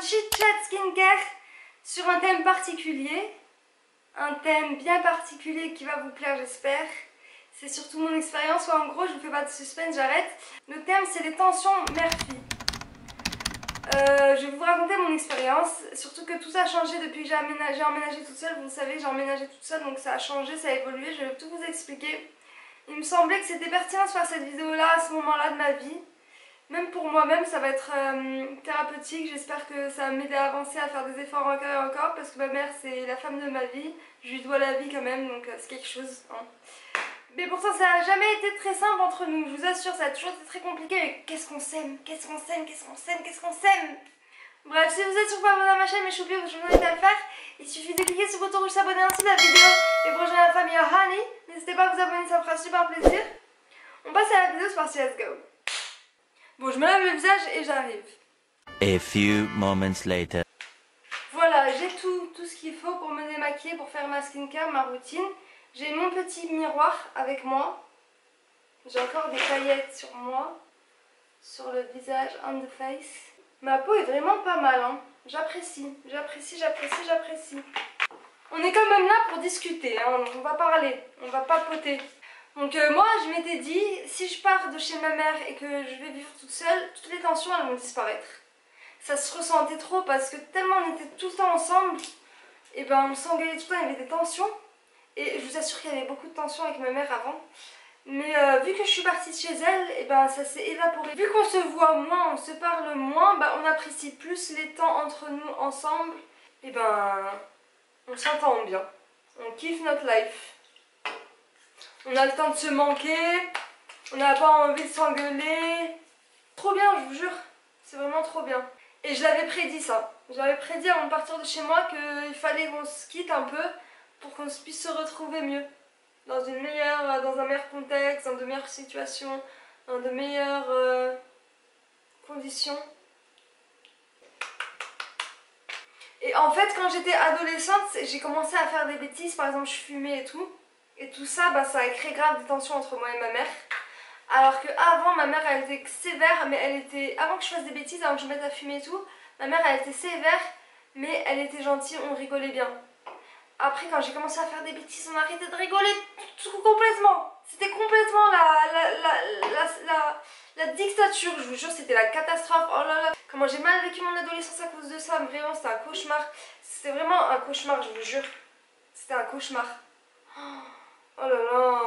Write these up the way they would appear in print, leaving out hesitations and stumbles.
chit-chat skincare sur un thème particulier. Un thème bien particulier qui va vous plaire, j'espère. C'est surtout mon expérience, ou en gros, je vous fais pas de suspense, j'arrête. Le thème, c'est les tensions mère-fille. Je vais vous raconter mon expérience, surtout que tout ça a changé depuis que j'ai emménagé toute seule. Vous le savez, j'ai emménagé toute seule, donc ça a changé, ça a évolué. Je vais tout vous expliquer. Il me semblait que c'était pertinent de faire cette vidéo-là à ce moment-là de ma vie. Même pour moi-même, ça va être thérapeutique. J'espère que ça va m'aider à avancer, à faire des efforts encore et encore, parce que ma mère, c'est la femme de ma vie. Je lui dois la vie quand même, donc c'est quelque chose. Hein. Mais pourtant, ça n'a jamais été très simple entre nous. Je vous assure, ça a toujours été très compliqué. Mais qu'est-ce qu'on s'aime, qu'est-ce qu'on s'aime, qu'est-ce qu'on s'aime, qu'est-ce qu'on s'aime. Bref, si vous êtes toujours pas abonné à ma chaîne, mais je vous invite à le faire. Il suffit de cliquer sur le bouton rouge s'abonner en dessous de la vidéo et vous rejoindre la famille Honey. N'hésitez pas à vous abonner, ça me fera super plaisir. On passe à la vidéo, c'est parti, let's go. Bon, je me lave le visage et j'arrive. A few moments later. Voilà, j'ai tout ce qu'il faut pour me démaquiller, pour faire ma skincare, ma routine. J'ai mon petit miroir avec moi. J'ai encore des paillettes sur moi, sur le visage, on the face. Ma peau est vraiment pas mal, hein. J'apprécie. On est quand même là pour discuter, hein. Donc on va parler, on va papoter. Donc moi je m'étais dit, si je pars de chez ma mère et que je vais vivre toute seule, toutes les tensions elles vont disparaître. Ça se ressentait trop parce que tellement on était tout le temps ensemble, et ben on s'engueulait tout le temps, il y avait des tensions. Et je vous assure qu'il y avait beaucoup de tensions avec ma mère avant. Mais vu que je suis partie de chez elle, et ben ça s'est évaporé. Vu qu'on se voit moins, on se parle moins, ben on apprécie plus les temps entre nous ensemble. Et ben on s'entend bien. On kiffe notre life. On a le temps de se manquer. On n'a pas envie de s'engueuler. Trop bien, je vous jure. C'est vraiment trop bien. Et je l'avais prédit ça. J'avais prédit avant de partir de chez moi qu'il fallait qu'on se quitte un peu pour qu'on puisse se retrouver mieux. Dans un meilleur contexte, dans de meilleures situations, dans de meilleures conditions. Et en fait, quand j'étais adolescente, j'ai commencé à faire des bêtises. Par exemple, je fumais et tout. Et tout ça, bah, ça a créé grave des tensions entre moi et ma mère. Alors qu'avant, ma mère, elle était sévère, mais elle était... Avant que je fasse des bêtises, avant que je me mette à fumer et tout, ma mère, elle était sévère, mais elle était gentille, on rigolait bien. Après, quand j'ai commencé à faire des bêtises, on a arrêté de rigoler tout complètement. C'était complètement la dictature, je vous jure, c'était la catastrophe. Oh là là, comment j'ai mal vécu mon adolescence à cause de ça. Vraiment, c'était un cauchemar. C'était vraiment un cauchemar, je vous jure. C'était un cauchemar. Oh là là.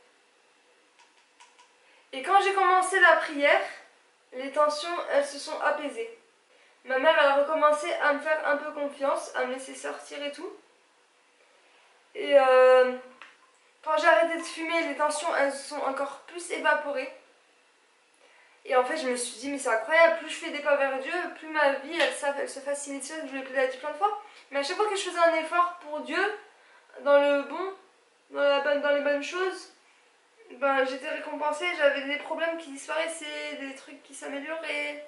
Et quand j'ai commencé la prière, les tensions, elles se sont apaisées. Ma mère, elle a recommencé à me faire un peu confiance, à me laisser sortir et tout. Et quand j'ai arrêté de fumer, les tensions elles se sont encore plus évaporées. Et en fait je me suis dit mais c'est incroyable, plus je fais des pas vers Dieu, plus ma vie elle se facilite. Je vous l'ai dit plein de fois. Mais à chaque fois que je faisais un effort pour Dieu, dans le bon, dans les bonnes choses, ben, j'étais récompensée, j'avais des problèmes qui disparaissaient, des trucs qui s'amélioraient.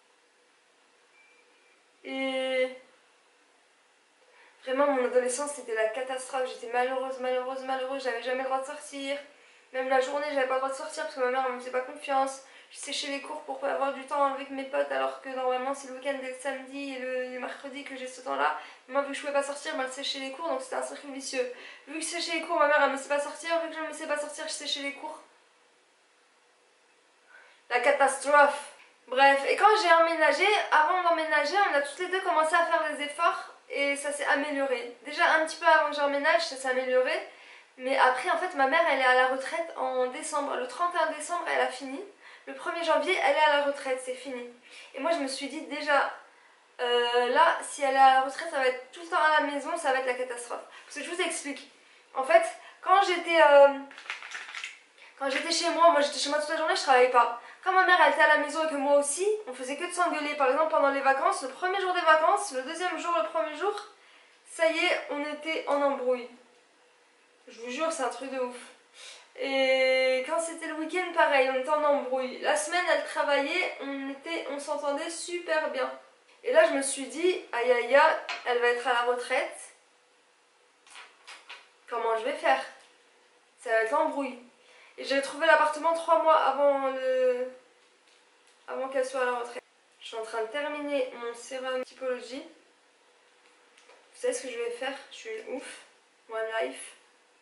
Et... Vraiment, mon adolescence, c'était la catastrophe. J'étais malheureuse, j'avais jamais le droit de sortir. Même la journée, j'avais pas le droit de sortir parce que ma mère ne me faisait pas confiance. Je séchais les cours pour avoir du temps avec mes potes alors que normalement c'est le week-end dès le samedi et le mercredi que j'ai ce temps-là. Moi, vu que je pouvais pas sortir, je séchais les cours, donc c'était un cercle vicieux. Vu que je séchais les cours, ma mère elle me laissait pas sortir. Vu que je ne me laissais pas sortir, je séchais les cours. La catastrophe. Bref, et quand j'ai emménagé, avant d'emménager, on a toutes les deux commencé à faire des efforts. Et ça s'est amélioré. Déjà un petit peu avant que j'emménage, ça s'est amélioré. Mais après, en fait, ma mère, elle est à la retraite en décembre. Le 31 décembre, elle a fini. Le 1er janvier, elle est à la retraite, c'est fini. Et moi, je me suis dit déjà, là, si elle est à la retraite, ça va être tout le temps à la maison, ça va être la catastrophe. Parce que je vous explique. En fait, quand j'étais chez moi j'étais chez moi toute la journée, je travaillais pas. Quand ma mère elle était à la maison et que moi aussi, on faisait que de s'engueuler. Par exemple pendant les vacances, le premier jour des vacances, le deuxième jour, le premier jour, ça y est, on était en embrouille. Je vous jure, c'est un truc de ouf. Et quand c'était le week-end, pareil, on était en embrouille. La semaine, elle travaillait, on s'entendait super bien. Et là, je me suis dit, aïe aïe aïe, elle va être à la retraite. Comment je vais faire? Ça va être l'embrouille. Et j'ai trouvé l'appartement 3 mois avant qu'elle soit à la retraite. Je suis en train de terminer mon sérum Typologie. Vous savez ce que je vais faire? Je suis ouf. One Life.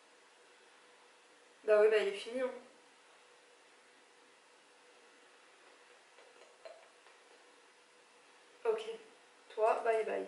Bah oui, bah il est fini. Hein. Ok. Toi, bye bye.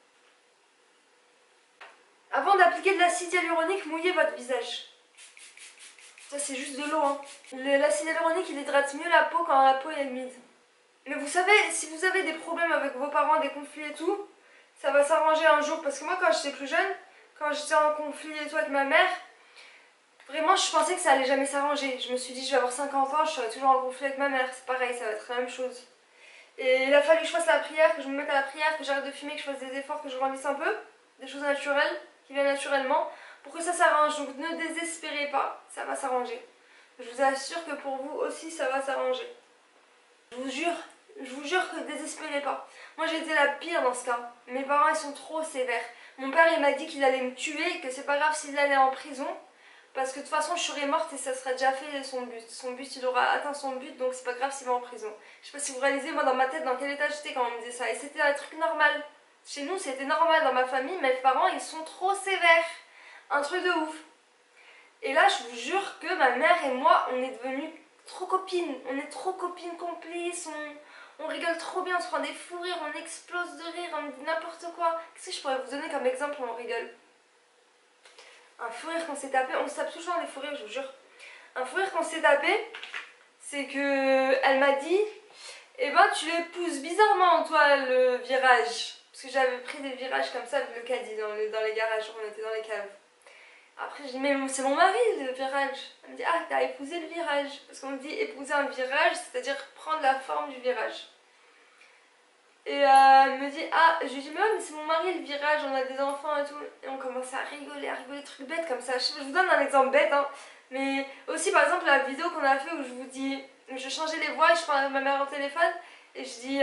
Avant d'appliquer de l'acide hyaluronique, mouillez votre visage. Ça c'est juste de l'eau. Hein. L'acide hyaluronique il hydrate mieux la peau quand la peau est humide. Mais vous savez, si vous avez des problèmes avec vos parents, des conflits et tout, ça va s'arranger un jour. Parce que moi quand j'étais plus jeune, quand j'étais en conflit et tout avec ma mère, vraiment je pensais que ça allait jamais s'arranger. Je me suis dit je vais avoir 50 ans, je serai toujours en conflit avec ma mère. C'est pareil, ça va être la même chose. Et il a fallu que je fasse la prière, que je me mette à la prière, que j'arrête de fumer, que je fasse des efforts, que je grandisse un peu. Des choses naturelles, qui viennent naturellement, pour que ça s'arrange. Donc ne désespérez pas, ça va s'arranger. Je vous assure que pour vous aussi ça va s'arranger. Je vous jure que désespérez pas. Moi j'ai été la pire dans ce cas. Mes parents ils sont trop sévères. Mon père il m'a dit qu'il allait me tuer et que c'est pas grave s'il allait en prison. Parce que de toute façon je serais morte et ça serait déjà fait son but. Son but il aura atteint son but donc c'est pas grave s'il va en prison. Je sais pas si vous réalisez moi dans ma tête dans quel état j'étais quand on me disait ça. Et c'était un truc normal. Chez nous c'était normal dans ma famille. Mes parents ils sont trop sévères. Un truc de ouf. Et là je vous jure que ma mère et moi on est devenus trop copines. On est trop copines complices. On rigole trop bien, on se prend des fous rires, on explose de rire, on dit n'importe quoi. Qu'est-ce que je pourrais vous donner comme exemple où on rigole? Un fou rire qu'on s'est tapé, on se tape toujours des fous rires, je vous jure. Un fou rire qu'on s'est tapé, c'est que elle m'a dit, eh ben tu l'épouses bizarrement toi le virage. Parce que j'avais pris des virages comme ça avec le caddie dans les garages, on était dans les caves. Après je dis mais c'est mon mari le virage. Elle me dit ah t'as épousé le virage. Parce qu'on dit épouser un virage, c'est-à-dire prendre la forme du virage. Et elle me dit ah, je lui dis mais ouais mais c'est mon mari le virage, on a des enfants et tout. Et on commence à rigoler trucs bêtes comme ça. Je vous donne un exemple bête hein. Mais aussi par exemple la vidéo qu'on a fait où je vous dis, je changeais les voix et je parlais à ma mère au téléphone. Et je dis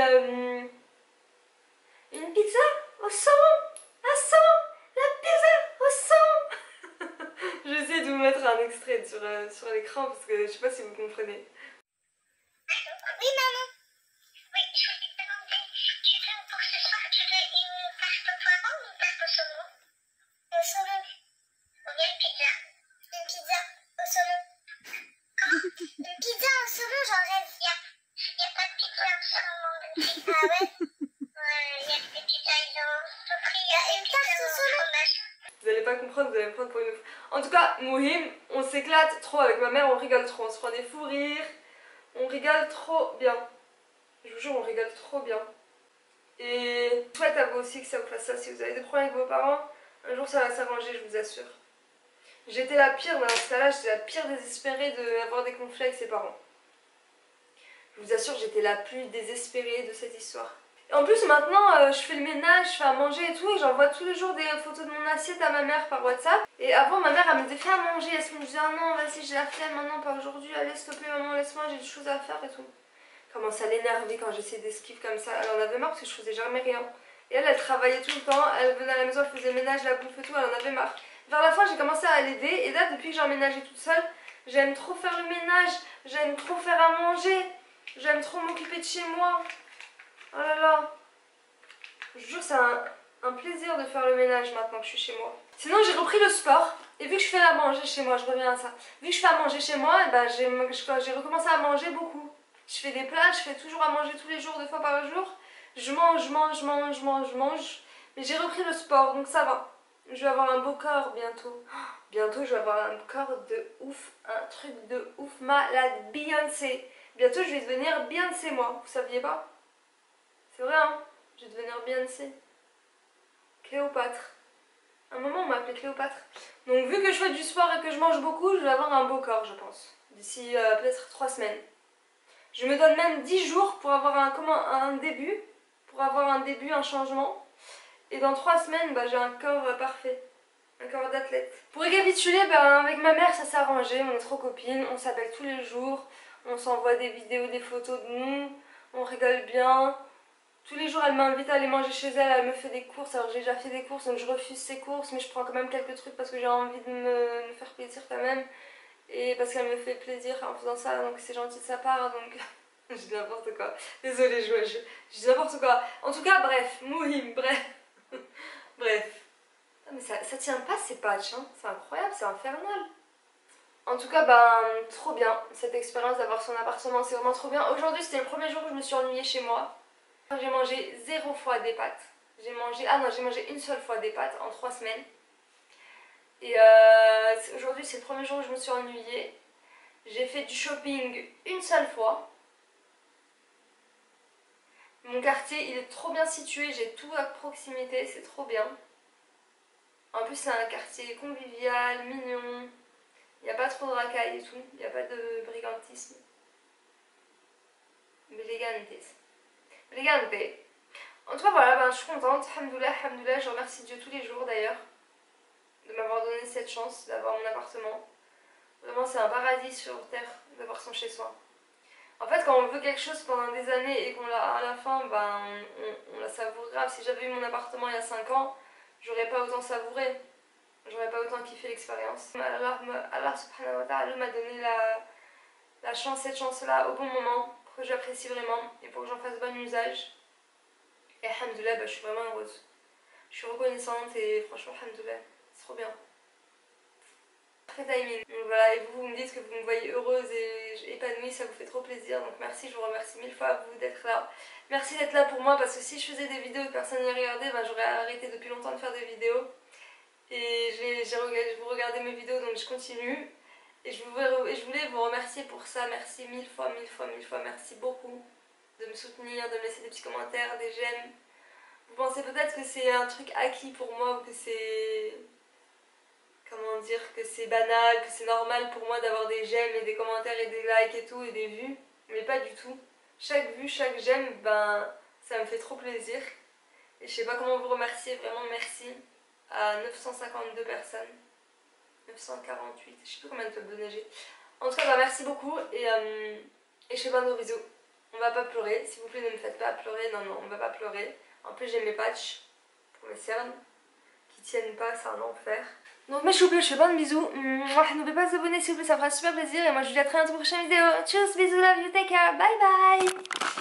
une pizza au saumon, à saumon, la pizza au saumon. J'essaie de vous mettre un extrait sur l'écran parce que je sais pas si vous comprenez. Oui maman. Oui, je voulais te demander, tu veux pour ce soir, tu veux une tarte au poireau ou une tarte au saumon? Au saumon. Ou bien une pizza? Une pizza au saumon. Comment? Une pizza au saumon, j'en rêve. Y a pas de pizza au saumon. Ah ouais? Ouais, y a des pizzas, ils ont tout pris. Y a une tarte au fromage. Vous allez pas comprendre, vous allez me prendre pour une ouf. En tout cas, Mouhim, on s'éclate trop avec ma mère, on rigole trop, on se prend des fous rires, on rigole trop bien. Je vous jure, on rigole trop bien. Et je souhaite à vous aussi que ça vous fasse ça. Si vous avez des problèmes avec vos parents, un jour ça va s'arranger, je vous assure. J'étais la pire dans ce cas-là, j'étais la pire désespérée d'avoir des conflits avec ses parents. Je vous assure, j'étais la plus désespérée de cette histoire. Et en plus maintenant, je fais le ménage, je fais à manger et tout, et j'envoie tous les jours des photos de mon assiette à ma mère par WhatsApp. Et avant, ma mère, elle me disait fais à manger, elle me disait ah non, vas-y, j'ai la flemme, maintenant pas aujourd'hui, allez s'il te plaît maman, laisse-moi, j'ai des choses à faire et tout. Commence à l'énerver quand j'essayais d'esquiver comme ça. Elle en avait marre parce que je faisais jamais rien. Et elle travaillait tout le temps, elle venait à la maison, elle faisait le ménage, la bouffe et tout, elle en avait marre. Vers la fin, j'ai commencé à l'aider et là, depuis que j'ai emménagé toute seule, j'aime trop faire le ménage, j'aime trop faire à manger, j'aime trop m'occuper de chez moi. Oh là là. Je vous jure, c'est un plaisir de faire le ménage maintenant que je suis chez moi. Sinon, j'ai repris le sport et vu que je fais à manger chez moi, je reviens à ça. Vu que je fais à manger chez moi, et ben, j'ai recommencé à manger beaucoup. Je fais des plats, je fais toujours à manger tous les jours, 2 fois par jour. Je mange. Mais j'ai repris le sport, donc ça va. Je vais avoir un beau corps bientôt. Bientôt, je vais avoir un corps de ouf, un truc de ouf malade. Beyoncé. Bientôt, je vais devenir Beyoncé, moi. Vous saviez pas? C'est vrai, hein? Je vais devenir Beyoncé. Cléopâtre. À un moment, on m'a appelée Cléopâtre. Donc, vu que je fais du sport et que je mange beaucoup, je vais avoir un beau corps, je pense. D'ici peut-être 3 semaines. Je me donne même 10 jours pour avoir un début, un changement. Et dans 3 semaines, bah, j'ai un corps parfait, un corps d'athlète. Pour récapituler, bah, avec ma mère, ça s'est arrangé, on est trop copines, on s'appelle tous les jours, on s'envoie des vidéos, des photos de nous, on rigole bien. Tous les jours, elle m'invite à aller manger chez elle, elle me fait des courses. Alors j'ai déjà fait des courses, donc je refuse ses courses, mais je prends quand même quelques trucs parce que j'ai envie de me faire plaisir quand même. Et parce qu'elle me fait plaisir en faisant ça, donc c'est gentil de sa part, donc Je dis n'importe quoi. Désolée, je dis n'importe quoi. En tout cas, bref, Mouhim, bref. Bref. Non, mais ça tient pas ces patchs, hein. C'est incroyable, c'est infernal. En tout cas, ben, trop bien. Cette expérience d'avoir son appartement, c'est vraiment trop bien. Aujourd'hui, c'était le premier jour où je me suis ennuyée chez moi. J'ai mangé 0 fois des pâtes. J'ai mangé une seule fois des pâtes en 3 semaines. Et aujourd'hui, c'est le premier jour où je me suis ennuyée. J'ai fait du shopping une seule fois. Mon quartier, il est trop bien situé, j'ai tout à proximité, c'est trop bien. En plus, c'est un quartier convivial, mignon. Il n'y a pas trop de racailles et tout, il n'y a pas de brigantisme. Elegante. En tout cas, voilà, ben, je suis contente. Alhamdoulilah, alhamdoulilah, je remercie Dieu tous les jours d'ailleurs de m'avoir donné cette chance d'avoir mon appartement. Vraiment, c'est un paradis sur terre d'avoir son chez-soi. En fait, quand on veut quelque chose pendant des années et qu'on l'a à la fin, ben, on la savoure grave. Si j'avais eu mon appartement il y a 5 ans, j'aurais pas autant savouré. J'aurais pas autant kiffé l'expérience. Allah subhanahu wa ta'ala m'a donné la chance, cette chance-là au bon moment, pour que j'apprécie vraiment et pour que j'en fasse bon usage. Et alhamdoulilah, bah, je suis vraiment heureuse. Je suis reconnaissante et franchement, alhamdoulilah, c'est trop bien. Très timing. Donc voilà, et vous me dites que vous me voyez heureuse et épanouie, ça vous fait trop plaisir. Donc merci, je vous remercie 1000 fois à vous d'être là. Merci d'être là pour moi parce que si je faisais des vidéos et que personne n'y regardait, ben, j'aurais arrêté depuis longtemps de faire des vidéos. Et vous regardez mes vidéos donc je continue. Et je voulais vous remercier pour ça. Merci 1000 fois, 1000 fois, 1000 fois. Merci beaucoup de me soutenir, de me laisser des petits commentaires, des j'aime. Vous pensez peut-être que c'est un truc acquis pour moi ou que c'est... Comment dire, que c'est banal, que c'est normal pour moi d'avoir des j'aime et des commentaires et des likes et tout et des vues. Mais pas du tout. Chaque vue, chaque j'aime, ben ça me fait trop plaisir. Et je sais pas comment vous remercier, vraiment merci à 952 personnes. 948, je sais plus combien de abonnés j'ai. En tout cas, bah, merci beaucoup et je fais plein de bisous. On va pas pleurer, s'il vous plaît, ne me faites pas pleurer. Non, non, on va pas pleurer. En plus, j'ai mes patchs pour mes cernes qui tiennent pas, c'est un enfer. Donc, mes choupes, je fais plein de bisous. N'oubliez pas de vous abonner, s'il vous plaît, ça me fera super plaisir. Et moi, je vous dis à très bientôt pour une prochaine vidéo. Tchuss, bisous, love you, take care, bye bye.